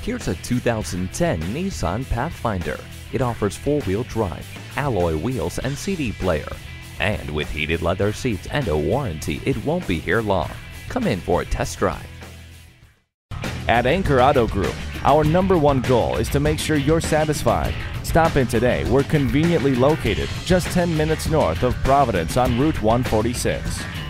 Here's a 2010 Nissan Pathfinder. It offers four-wheel drive, alloy wheels, and CD player. And with heated leather seats and a warranty, it won't be here long. Come in for a test drive. At Anchor Auto Group, our #1 goal is to make sure you're satisfied. Stop in today. We're conveniently located just 10 minutes north of Providence on Route 146.